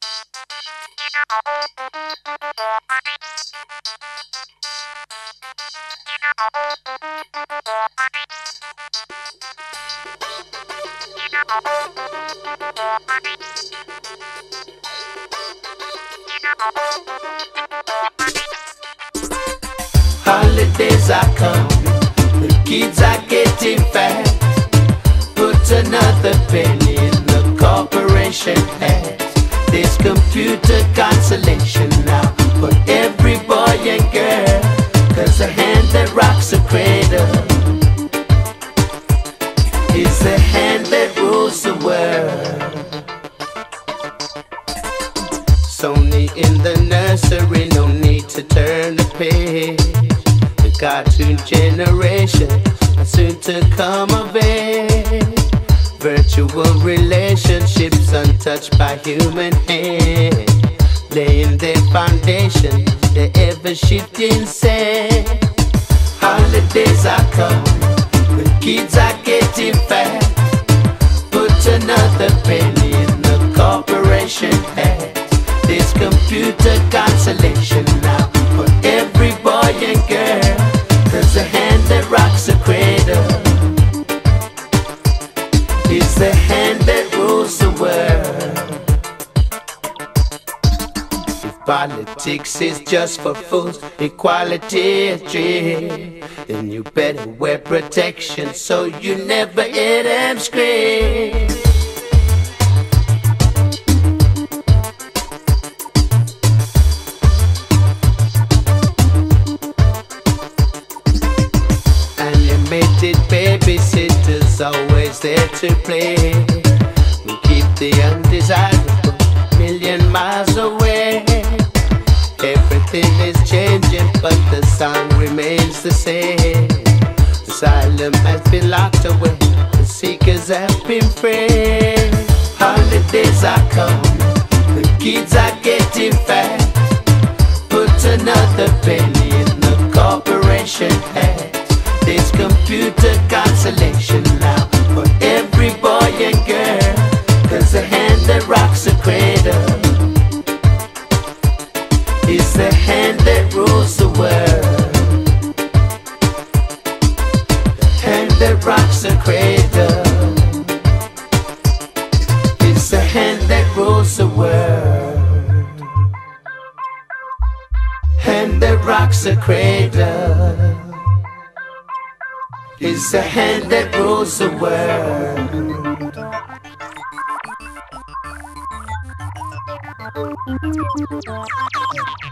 Holidays are coming, the kids are getting fat. Put another penny in the corporation hat. There's computer consolation now for every boy and girl, 'cause the hand that rocks a cradle is the hand that rules the world. Sony in the nursery, no need to turn the page. The cartoon generation are soon to come of age. Virtual relationships untouched by human hand, laying their foundation, the ever-shifting sand. Holidays are coming, the kids are getting fat. Put another penny in the corporation hat. There's computer consolation now for every boy and girl, 'cause the hand that rocks the cradle is the hand that rules the world. If politics is just for fools, equality is dream, then you better wear protection so you never hear them scream. Animated babysitters always there to play. We keep the undesirables million miles away. Everything is changing, but the song remains the same. Asylum has been locked away, the seekers have been free. Holidays are coming, the kids are getting fat. Put another penny in the corporation hat. There's computer consolation now for every boy and girl, 'cause the hand that rocks the cradle is the hand that rules the world. The hand that rocks the cradle is the hand that rules the world. Hand that rocks the cradle is the hand that rules the world.